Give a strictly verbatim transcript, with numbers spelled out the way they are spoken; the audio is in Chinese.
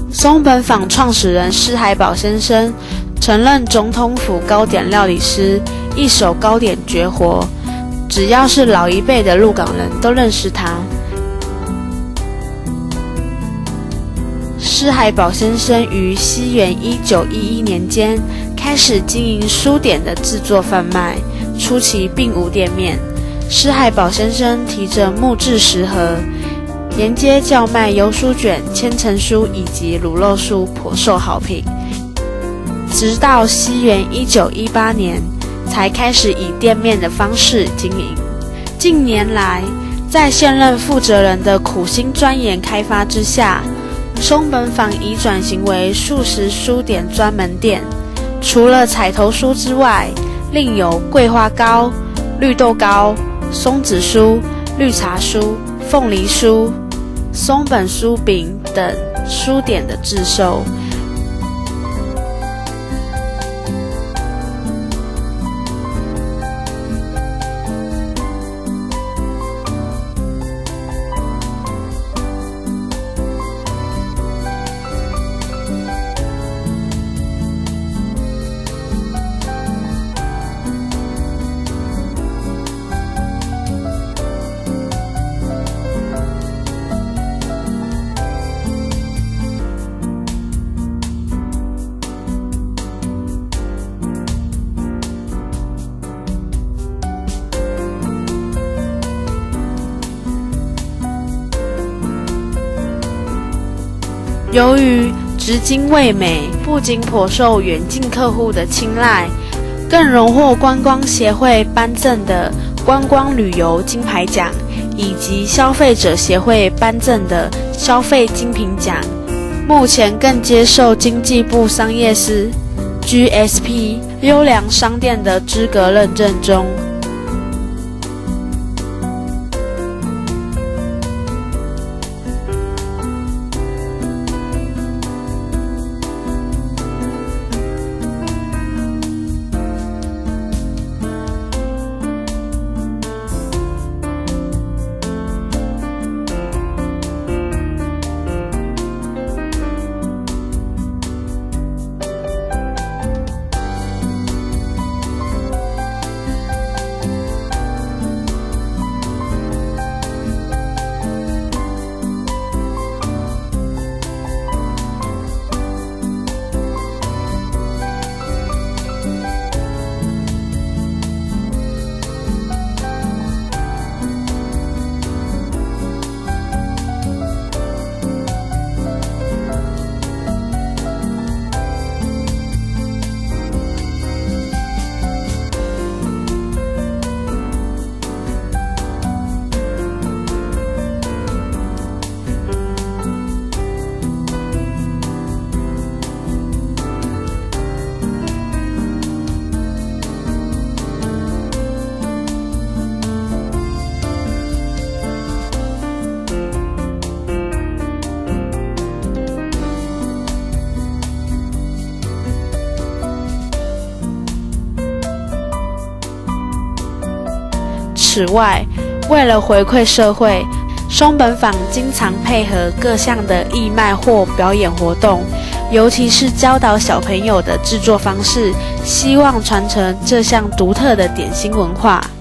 松本坊创始人施海宝先生曾任总统府糕点料理师，一手糕点绝活，只要是老一辈的鹿港人都认识他。施海宝先生于西元一九一一年间开始经营书点的制作贩卖，初期并无店面。施海宝先生提着木质食盒，沿街叫卖油书卷、千层酥以及卤肉酥，颇受好评。直到西元一九一八年，才开始以店面的方式经营。近年来，在现任负责人的苦心钻研开发之下，松本坊已转型为素食书点专门店。除了彩头酥之外，另有桂花糕、绿豆糕、松子酥、绿茶酥、凤梨酥、松本酥饼等书点的制售。由于直经味美，不仅颇受远近客户的青睐，更荣获观光协会颁赠的观光旅游金牌奖，以及消费者协会颁赠的消费精品奖。目前更接受经济部商业司 G S P 优良商店的资格认证中。此外，为了回馈社会，松本坊经常配合各项的义卖或表演活动，尤其是教导小朋友的制作方式，希望传承这项独特的点心文化。